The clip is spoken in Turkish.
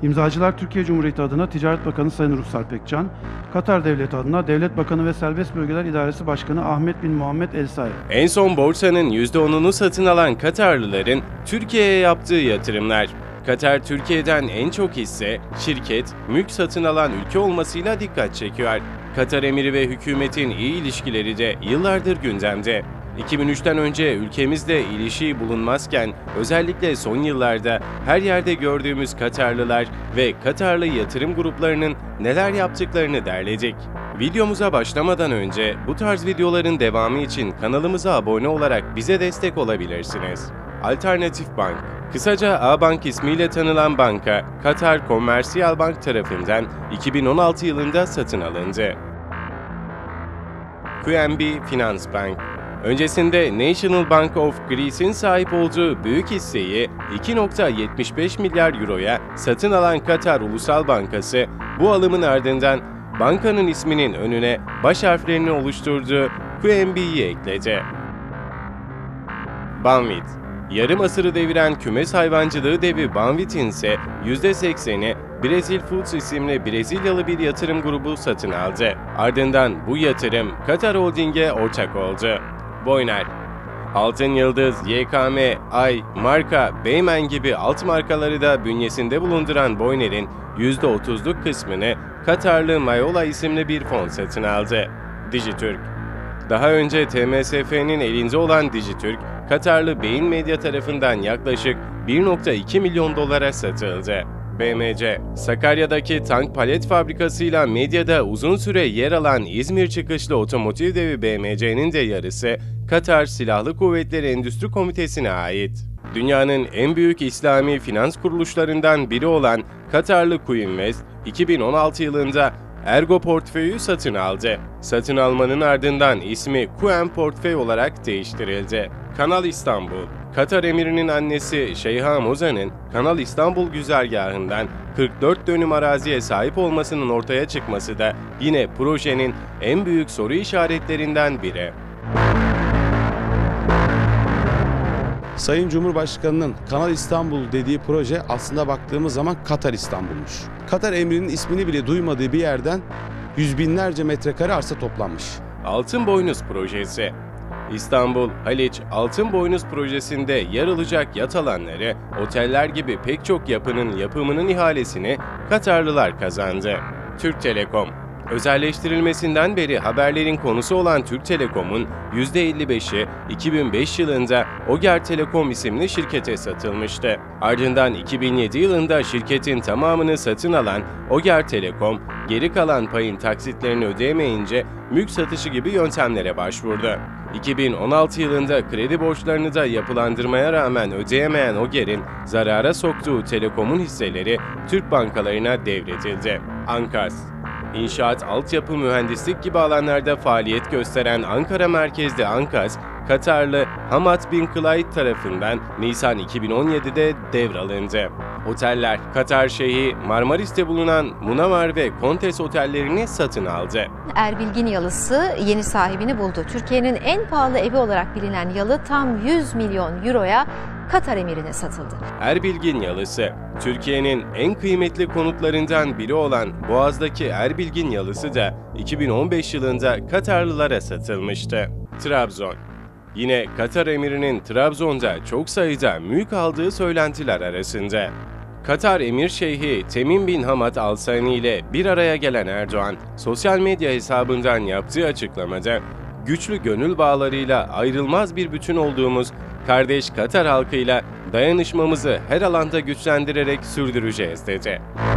İmzacılar Türkiye Cumhuriyeti adına Ticaret Bakanı Sayın Ruhsar Pekcan, Katar Devleti adına Devlet Bakanı ve Serbest Bölgeler İdaresi Başkanı Ahmet bin Muhammed El Sayed. En son borsanın %10'unu satın alan Katarlıların Türkiye'ye yaptığı yatırımlar. Katar, Türkiye'den en çok hisse, şirket, mülk satın alan ülke olmasıyla dikkat çekiyor. Katar emiri ve hükümetin iyi ilişkileri de yıllardır gündemde. 2003'ten önce ülkemizde ilişiği bulunmazken özellikle son yıllarda her yerde gördüğümüz Katarlılar ve Katarlı yatırım gruplarının neler yaptıklarını derledik. Videomuza başlamadan önce bu tarz videoların devamı için kanalımıza abone olarak bize destek olabilirsiniz. Alternatif Bank, kısaca A-Bank ismiyle tanınan banka, Katar Commercial Bank tarafından 2016 yılında satın alındı. QNB Finance Bank, öncesinde National Bank of Greece'in sahip olduğu büyük hisseyi 2,75 milyar euroya satın alan Katar Ulusal Bankası, bu alımın ardından bankanın isminin önüne baş harflerini oluşturduğu QNB'yi ekledi. Banvit, yarım asırı deviren kümes hayvancılığı devi Banvit'in ise %80'i Brazil Foods isimli Brezilyalı bir yatırım grubu satın aldı. Ardından bu yatırım Katar Holding'e ortak oldu. Boyner, Altın Yıldız, YKM, Ay, Marka, Beymen gibi alt markaları da bünyesinde bulunduran Boyner'in %30'luk kısmını Katarlı Mayola isimli bir fon satın aldı. Dijitürk, daha önce TMSF'nin elinde olan Dijitürk, Katarlı Beyin Medya tarafından yaklaşık 1,2 milyon dolara satıldı. BMC, Sakarya'daki tank palet fabrikasıyla medyada uzun süre yer alan İzmir çıkışlı otomotiv devi BMC'nin de yarısı Katar Silahlı Kuvvetleri Endüstri Komitesi'ne ait. Dünyanın en büyük İslami finans kuruluşlarından biri olan Katarlı Quinvest, 2016 yılında Ergo Portföy'ü satın aldı. Satın almanın ardından ismi Quen Portföy olarak değiştirildi. Kanal İstanbul, Katar emirinin annesi Şeyha Moza'nın Kanal İstanbul güzergahından 44 dönüm araziye sahip olmasının ortaya çıkması da yine projenin en büyük soru işaretlerinden biri. Sayın Cumhurbaşkanı'nın Kanal İstanbul dediği proje aslında baktığımız zaman Katar İstanbul'muş. Katar emrinin ismini bile duymadığı bir yerden yüz binlerce metrekare arsa toplanmış. Altınboynuz Projesi, İstanbul, Haliç, Altınboynuz Projesi'nde yer alacak yat alanları, oteller gibi pek çok yapının yapımının ihalesini Katarlılar kazandı. Türk Telekom, özelleştirilmesinden beri haberlerin konusu olan Türk Telekom'un %55'i 2005 yılında Oger Telekom isimli şirkete satılmıştı. Ardından 2007 yılında şirketin tamamını satın alan Oger Telekom, geri kalan payın taksitlerini ödeyemeyince mülk satışı gibi yöntemlere başvurdu. 2016 yılında kredi borçlarını da yapılandırmaya rağmen ödeyemeyen Oger'in zarara soktuğu Telekom'un hisseleri Türk bankalarına devredildi. Ankas, İnşaat, altyapı, mühendislik gibi alanlarda faaliyet gösteren Ankara merkezli Ankas, Katarlı Hamad bin Clyde tarafından Nisan 2017'de devralındı. Oteller, Katar Şeyhi Marmaris'te bulunan Munavvar ve Kontes otellerini satın aldı. Erbilgin yalısı yeni sahibini buldu. Türkiye'nin en pahalı evi olarak bilinen yalı tam 100 milyon euroya Katar emirine satıldı. Erbilgin yalısı, Türkiye'nin en kıymetli konutlarından biri olan Boğaz'daki Erbilgin yalısı da 2015 yılında Katarlılara satılmıştı. Trabzon, yine Katar emirinin Trabzon'da çok sayıda mülk aldığı söylentiler arasında. Katar Emir Şeyhi Temim bin Hamad Al Sani ile bir araya gelen Erdoğan, sosyal medya hesabından yaptığı açıklamada, güçlü gönül bağlarıyla ayrılmaz bir bütün olduğumuz kardeş Katar halkıyla dayanışmamızı her alanda güçlendirerek sürdüreceğiz dedi.